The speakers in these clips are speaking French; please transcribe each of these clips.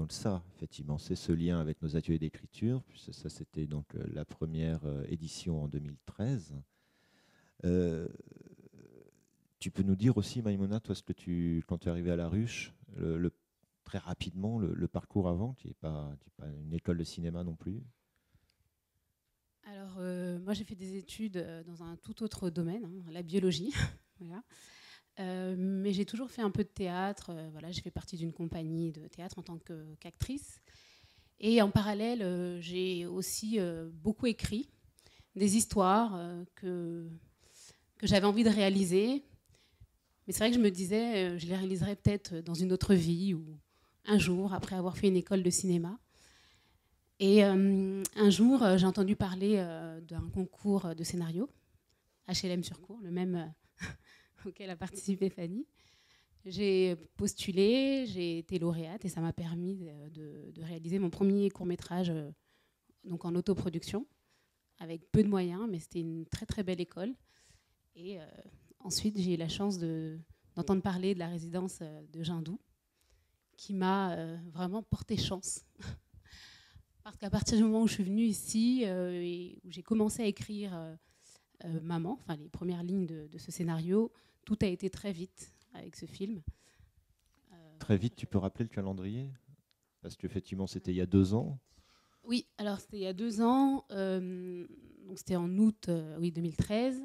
donc ça, effectivement, c'est ce lien avec nos ateliers d'écriture. Ça, c'était donc la première édition en 2013. Euh, Tu peux nous dire aussi, Maïmona, toi, quand tu es arrivé à La Ruche, très rapidement, le parcours avant, tu n'es pas une école de cinéma non plus. Alors, moi, j'ai fait des études dans un tout autre domaine, hein, la biologie. Voilà. Mais j'ai toujours fait un peu de théâtre. Voilà, j'ai fait partie d'une compagnie de théâtre en tant qu'actrice. Et en parallèle, j'ai aussi beaucoup écrit des histoires que j'avais envie de réaliser. Mais c'est vrai que je me disais, je les réaliserais peut-être dans une autre vie ou un jour, après avoir fait une école de cinéma. Et un jour, j'ai entendu parler d'un concours de scénario, HLM-sur-Cour, le même auquel a participé Fanny. J'ai postulé, j'ai été lauréate et ça m'a permis de réaliser mon premier court-métrage donc en autoproduction, avec peu de moyens, mais c'était une très très belle école. Et ensuite, j'ai eu la chance d'entendre parler de la résidence de Jindou, qui m'a vraiment porté chance. Parce qu'à partir du moment où je suis venue ici et où j'ai commencé à écrire Maman, enfin les premières lignes de ce scénario, tout a été très vite avec ce film. Très vite, tu peux rappeler le calendrier? Parce qu'effectivement, c'était il y a 2 ans. Oui, alors c'était il y a 2 ans, donc c'était en août oui, 2013.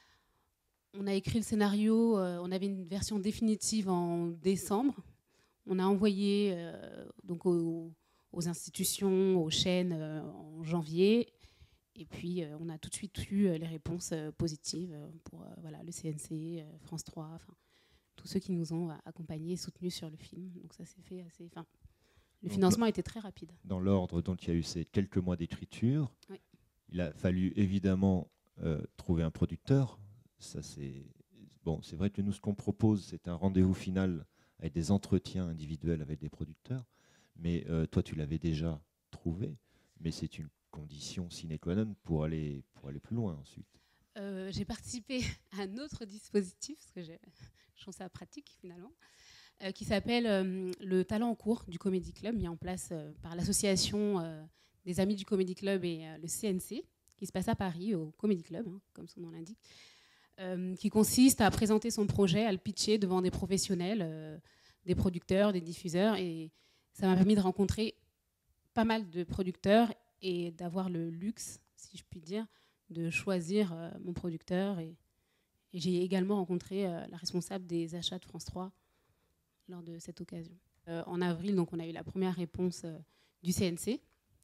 On a écrit le scénario, on avait une version définitive en décembre. On a envoyé donc aux institutions, aux chaînes en janvier. Et puis, on a tout de suite eu les réponses positives pour voilà, le CNC, France 3, enfin, tous ceux qui nous ont accompagnés et soutenus sur le film. Donc ça s'est fait assez... Enfin, le Donc, financement était très rapide. dans l'ordre dont il y a eu ces quelques mois d'écriture, Oui. il a fallu évidemment trouver un producteur. Ça, c'est vrai que nous, ce qu'on propose, c'est un rendez-vous final avec des entretiens individuels avec des producteurs. Mais toi, tu l'avais déjà trouvé. Mais c'est une condition sine qua non pour aller plus loin ensuite. J'ai participé à un autre dispositif, parce que je trouve ça pratique finalement, qui s'appelle le Talent en cours du Comedy Club, mis en place par l'association des Amis du Comedy Club et le CNC, qui se passe à Paris, au Comedy Club, hein, comme son nom l'indique, qui consiste à présenter son projet, à le pitcher devant des professionnels, des producteurs, des diffuseurs. Et ça m'a permis de rencontrer pas mal de producteurs et d'avoir le luxe, si je puis dire, de choisir mon producteur. Et j'ai également rencontré la responsable des achats de France 3 lors de cette occasion. En avril, donc, on a eu la première réponse du CNC.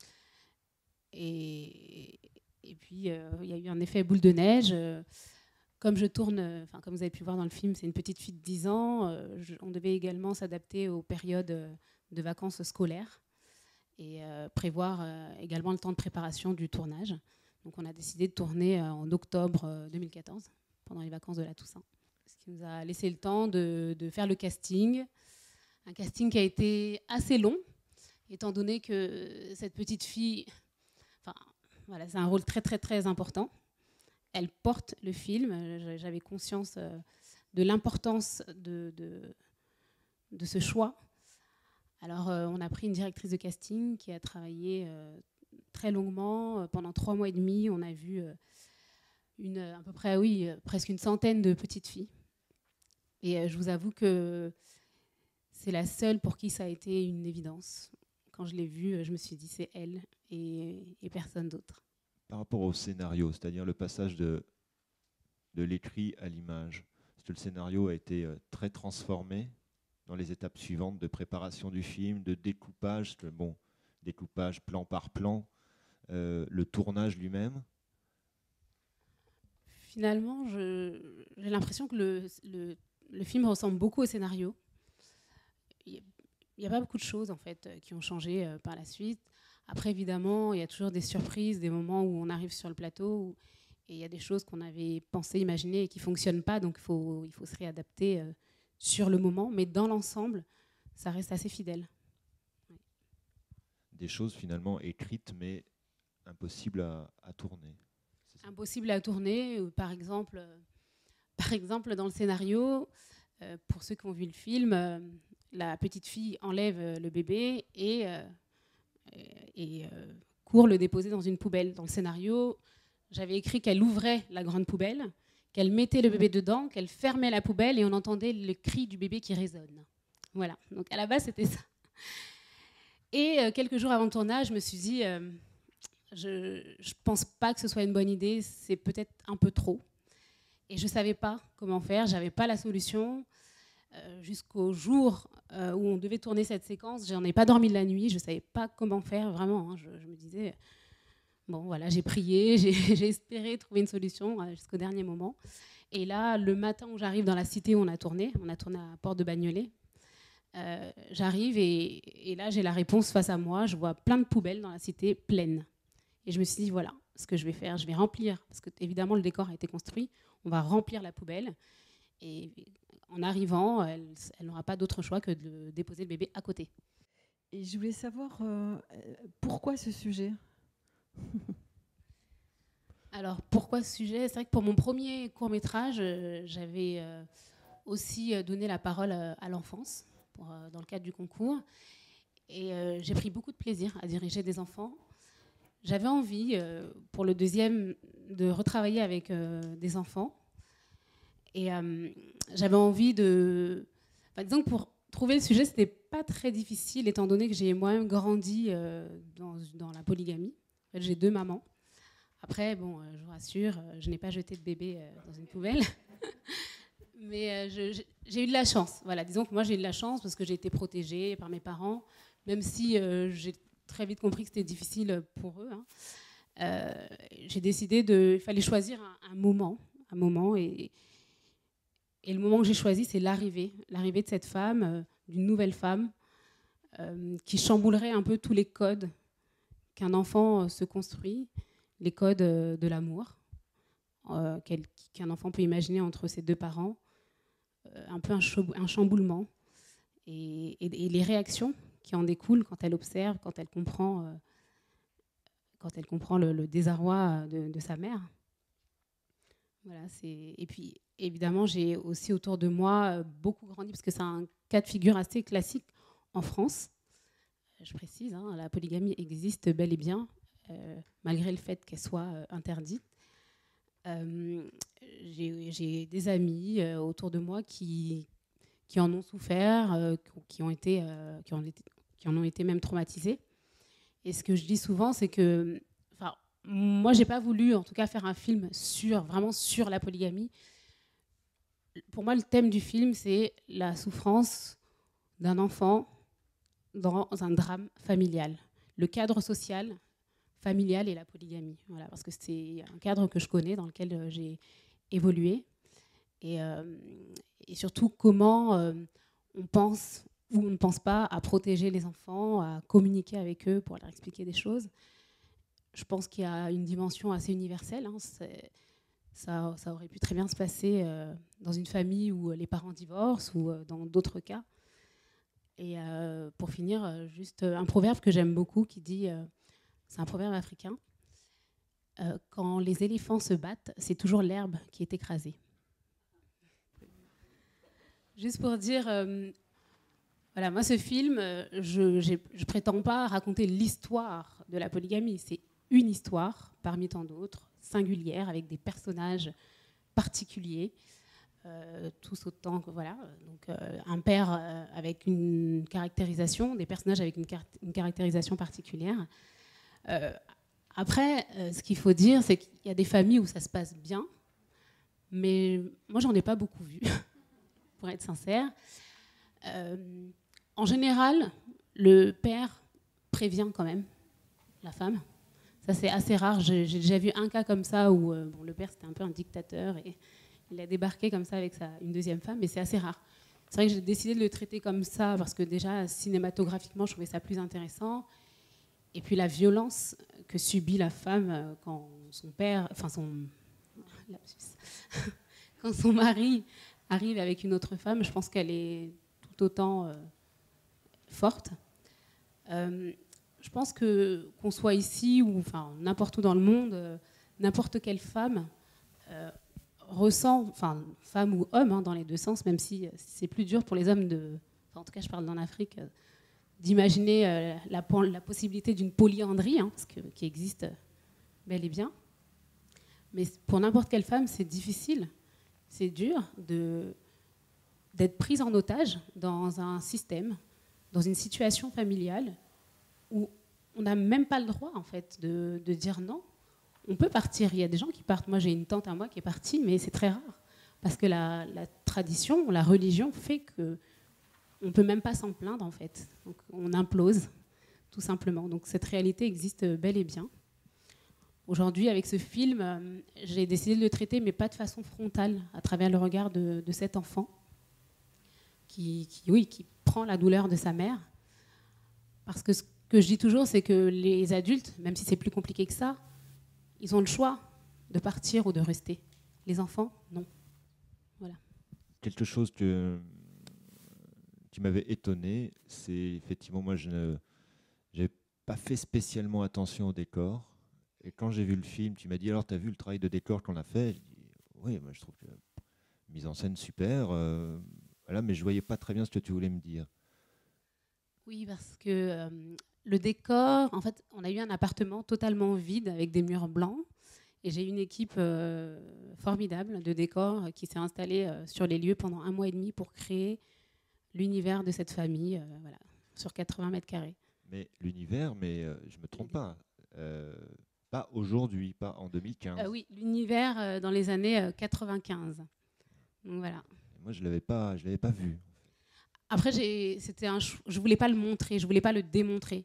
Et puis, il y a eu un effet boule de neige. Comme je tourne, comme vous avez pu voir dans le film, c'est une petite fille de 10 ans. On devait également s'adapter aux périodes de vacances scolaires et prévoir également le temps de préparation du tournage. Donc on a décidé de tourner en octobre 2014, pendant les vacances de la Toussaint. Ce qui nous a laissé le temps de faire le casting. Un casting qui a été assez long, étant donné que cette petite fille, voilà, c'est un rôle très très très important. Elle porte le film. J'avais conscience de l'importance de ce choix. Alors, on a pris une directrice de casting qui a travaillé très longuement. Pendant 3 mois et demi, on a vu à peu près, oui, presque une centaine de petites filles. Et je vous avoue que c'est la seule pour qui ça a été une évidence. Quand je l'ai vue, je me suis dit, c'est elle et personne d'autre. Par rapport au scénario, c'est-à-dire le passage de l'écrit à l'image, est-ce que le scénario a été très transformé dans les étapes suivantes de préparation du film, de découpage, découpage plan par plan, le tournage lui-même? Finalement, j'ai l'impression que le film ressemble beaucoup au scénario. Il n'y a pas beaucoup de choses en fait qui ont changé par la suite. Après, évidemment, il y a toujours des surprises, des moments où on arrive sur le plateau et il y a des choses qu'on avait pensé, imaginées et qui ne fonctionnent pas, donc il faut se réadapter sur le moment. Mais dans l'ensemble, ça reste assez fidèle. Ouais. Des choses finalement écrites mais impossibles à tourner. Impossible à tourner, par exemple, dans le scénario, pour ceux qui ont vu le film, la petite fille enlève le bébé et court le déposer dans une poubelle. Dans le scénario, j'avais écrit qu'elle ouvrait la grande poubelle, qu'elle mettait le bébé dedans, qu'elle fermait la poubelle et on entendait le cri du bébé qui résonne. Voilà, donc à la base c'était ça. Et quelques jours avant le tournage, je me suis dit, je ne pense pas que ce soit une bonne idée, c'est peut-être un peu trop. Et je ne savais pas comment faire, je n'avais pas la solution. Jusqu'au jour où on devait tourner cette séquence, je n'en ai pas dormi de la nuit, je ne savais pas comment faire, vraiment. Hein, je me disais, bon voilà, j'ai prié, j'ai espéré trouver une solution jusqu'au dernier moment. Et là, le matin où j'arrive dans la cité où on a tourné à Porte de Bagnolet, j'arrive et là, j'ai la réponse face à moi, je vois plein de poubelles dans la cité pleines. Et je me suis dit, voilà, ce que je vais faire, je vais remplir, parce que évidemment le décor a été construit, on va remplir la poubelle. Et en arrivant, elle n'aura pas d'autre choix que de déposer le bébé à côté. Et je voulais savoir pourquoi ce sujet. Alors, pourquoi ce sujet ? C'est vrai que pour mon premier court-métrage, j'avais aussi donné la parole à l'enfance, dans le cadre du concours. Et j'ai pris beaucoup de plaisir à diriger des enfants. J'avais envie, pour le deuxième, de retravailler avec des enfants. Et j'avais envie de... Enfin, disons que pour trouver le sujet, ce n'était pas très difficile, étant donné que j'ai moi-même grandi dans la polygamie. En fait, j'ai 2 mamans. Après, bon, je vous rassure, je n'ai pas jeté de bébé dans une poubelle. Mais j'ai eu de la chance. Voilà, disons que moi, j'ai eu de la chance parce que j'ai été protégée par mes parents, même si j'ai très vite compris que c'était difficile pour eux. Hein. J'ai décidé il fallait choisir un moment et le moment que j'ai choisi, c'est l'arrivée de cette femme, d'une nouvelle femme, qui chamboulerait un peu tous les codes qu'un enfant se construit, les codes de l'amour qu'un enfant peut imaginer entre ses 2 parents, un peu un chamboulement, et les réactions qui en découlent quand elle observe, quand elle comprend le désarroi de sa mère. Voilà, et puis, évidemment, j'ai aussi autour de moi beaucoup grandi, parce que c'est un cas de figure assez classique en France. Je précise, hein, la polygamie existe bel et bien, malgré le fait qu'elle soit interdite. J'ai des amis autour de moi qui en ont souffert, qui en ont été même traumatisés. Et ce que je dis souvent, c'est que... Moi, je n'ai pas voulu, en tout cas, faire un film vraiment sur la polygamie. Pour moi, le thème du film, c'est la souffrance d'un enfant dans un drame familial. Le cadre social, familial et la polygamie. Voilà, parce que c'est un cadre que je connais, dans lequel j'ai évolué. Et surtout, comment on pense ou on ne pense pas à protéger les enfants, à communiquer avec eux pour leur expliquer des choses. Je pense qu'il y a une dimension assez universelle. Hein. Ça aurait pu très bien se passer dans une famille où les parents divorcent ou dans d'autres cas. Et pour finir, juste un proverbe que j'aime beaucoup qui dit, c'est un proverbe africain, quand les éléphants se battent, c'est toujours l'herbe qui est écrasée. Juste pour dire, voilà, moi ce film, je prétends pas raconter l'histoire de la polygamie, c'est une histoire parmi tant d'autres, singulière, avec des personnages particuliers, tous autant que voilà. Donc un père avec une caractérisation, des personnages avec une caractérisation particulière. Après, ce qu'il faut dire, c'est qu'il y a des familles où ça se passe bien, mais moi j'en ai pas beaucoup vu, pour être sincère. En général, le père prévient quand même la femme. Ça, c'est assez rare. J'ai déjà vu un cas comme ça où le père, c'était un peu un dictateur et il a débarqué comme ça avec une deuxième femme, mais c'est assez rare. C'est vrai que j'ai décidé de le traiter comme ça parce que déjà, cinématographiquement, je trouvais ça plus intéressant. Et puis la violence que subit la femme quand son père, quand son mari arrive avec une autre femme, je pense qu'elle est tout autant forte. Je pense qu'on soit ici ou n'importe où dans le monde, n'importe quelle femme ressent, femme ou homme, hein, dans les 2 sens, même si c'est plus dur pour les hommes enfin, en tout cas je parle d'en Afrique, d'imaginer la possibilité d'une polyandrie, hein, qui existe bel et bien. Mais pour n'importe quelle femme, c'est difficile, c'est dur d'être prise en otage dans un système, dans une situation familiale où on n'a même pas le droit en fait de dire non. On peut partir, il y a des gens qui partent. Moi j'ai une tante à moi qui est partie, mais c'est très rare. Parce que la tradition, la religion fait qu'on ne peut même pas s'en plaindre en fait. Donc on implose tout simplement. Donc cette réalité existe bel et bien. Aujourd'hui avec ce film, j'ai décidé de le traiter, mais pas de façon frontale, à travers le regard de cet enfant qui prend la douleur de sa mère. Parce que ce que je dis toujours, c'est que les adultes, même si c'est plus compliqué que ça, ils ont le choix de partir ou de rester. Les enfants, non. Voilà. Quelque chose qui m'avait étonné, c'est effectivement, moi, je n'avais pas fait spécialement attention au décor. Et quand j'ai vu le film, tu m'as dit, alors, tu as vu le travail de décor qu'on a fait? Je dis, oui, moi, je trouve que mise en scène super, voilà, mais je ne voyais pas très bien ce que tu voulais me dire. Oui, parce que le décor, en fait, on a eu un appartement totalement vide avec des murs blancs. Et j'ai une équipe formidable de décor qui s'est installée sur les lieux pendant 1 mois et demi pour créer l'univers de cette famille, voilà, sur 80 mètres carrés. Mais l'univers, je ne me trompe pas. Pas aujourd'hui, pas en 2015. Oui, l'univers dans les années 95. Donc voilà. Et moi, je l'avais pas vu. Après, je voulais pas le montrer, je voulais pas le démontrer.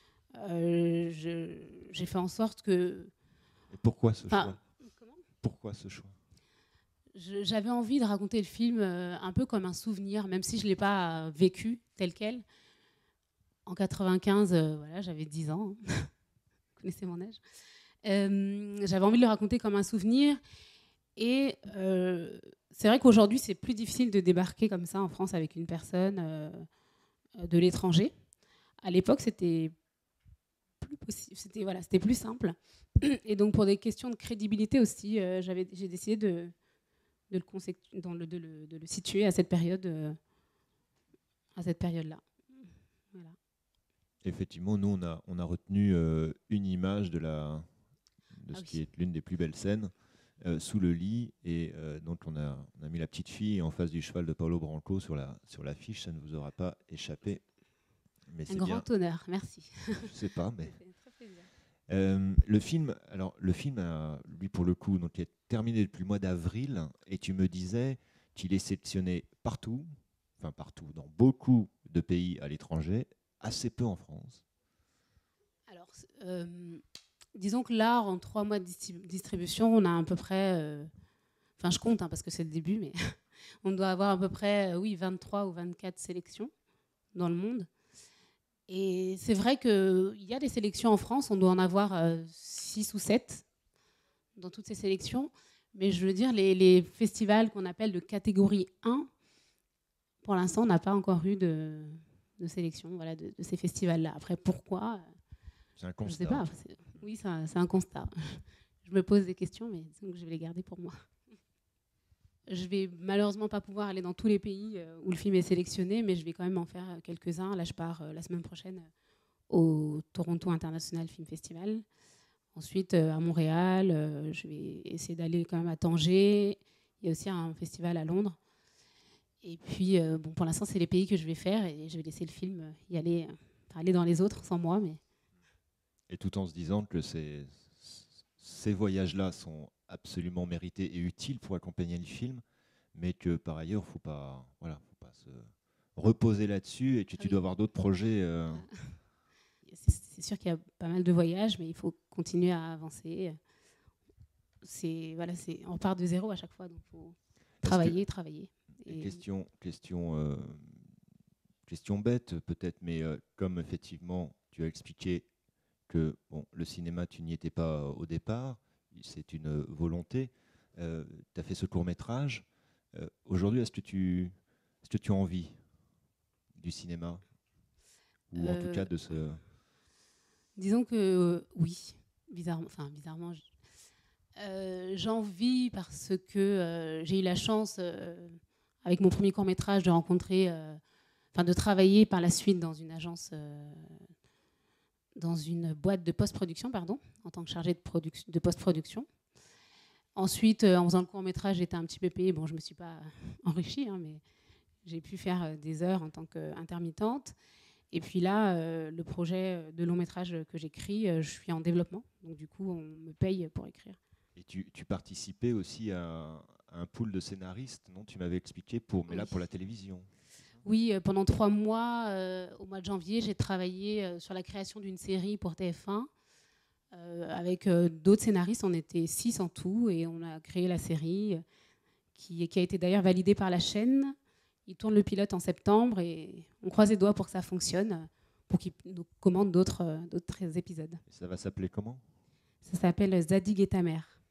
J'ai fait en sorte que. Et pourquoi ce choix? Pourquoi ce choix? J'avais envie de raconter le film un peu comme un souvenir, même si je l'ai pas vécu tel quel. En 95, voilà, j'avais 10 ans. Vous connaissez mon âge. J'avais envie de le raconter comme un souvenir. Et c'est vrai qu'aujourd'hui, c'est plus difficile de débarquer comme ça en France avec une personne de l'étranger. À l'époque, c'était plus possible, c'était plus simple. Et donc, pour des questions de crédibilité aussi, j'ai décidé de le situer à cette période, là. Voilà. Effectivement, nous, on a retenu une image de ce qui est l'une des plus belles scènes. Sous le lit, et donc on a mis la petite fille en face du cheval de Paolo Branco sur l'affiche. Ça ne vous aura pas échappé, mais un grand honneur, merci. Je sais pas, mais ça fait très plaisir. le film a, lui pour le coup, donc est terminé depuis le mois d'avril, et tu me disais qu'il est sélectionné partout, dans beaucoup de pays à l'étranger, assez peu en France. Alors, disons que là, en 3 mois de distribution, on a à peu près, enfin je compte parce que c'est le début, mais on doit avoir à peu près 23 ou 24 sélections dans le monde. Et c'est vrai qu'il y a des sélections en France, on doit en avoir 6 ou 7 dans toutes ces sélections. Mais je veux dire, les festivals qu'on appelle de catégorie 1, pour l'instant, on n'a pas encore eu de sélection de ces festivals-là. Après, pourquoi? C'est un constat. Je ne sais pas. Oui, c'est un constat. Je me pose des questions, mais donc je vais les garder pour moi. Je vais malheureusement pas pouvoir aller dans tous les pays où le film est sélectionné, mais je vais quand même en faire quelques-uns. Là, je pars la semaine prochaine au Toronto International Film Festival. Ensuite, à Montréal, je vais essayer d'aller quand même à Tanger. Il y a aussi un festival à Londres. Et puis, pour l'instant, c'est les pays que je vais faire et je vais laisser le film aller dans les autres sans moi. Mais... Et tout en se disant que ces voyages-là sont absolument mérités et utiles pour accompagner le film, mais que par ailleurs, il ne faut pas se reposer là-dessus et que tu dois avoir d'autres projets. C'est sûr qu'il y a pas mal de voyages, mais il faut continuer à avancer. On part de zéro à chaque fois, donc il faut travailler. Et... Question bête peut-être, mais comme effectivement tu as expliqué que le cinéma, tu n'y étais pas au départ, c'est une volonté. Tu as fait ce court-métrage. Aujourd'hui, est-ce que tu as envie du cinéma? Ou en tout cas de ce... Disons que oui, bizarrement, j'en vis parce que j'ai eu la chance, avec mon premier court-métrage, de rencontrer de travailler par la suite dans une agence, dans une boîte de post-production, pardon, en tant que chargée de post-production. Ensuite, en faisant le court-métrage, j'étais un petit peu payée. Bon, je ne me suis pas enrichie, hein, mais j'ai pu faire des heures en tant qu'intermittente. Et puis là, le projet de long-métrage que j'écris, je suis en développement. Donc du coup, on me paye pour écrire. Et tu participais aussi à un pool de scénaristes, non? Tu m'avais expliqué, mais là pour la télévision. Oui, pendant 3 mois, au mois de janvier, j'ai travaillé sur la création d'une série pour TF1. Avec d'autres scénaristes, on était 6 en tout, et on a créé la série qui a été d'ailleurs validée par la chaîne. Ils tournent le pilote en septembre et on croise les doigts pour que ça fonctionne, pour qu'ils nous commandent d'autres épisodes. Et ça va s'appeler comment? Ça s'appelle Zadig et ta mère.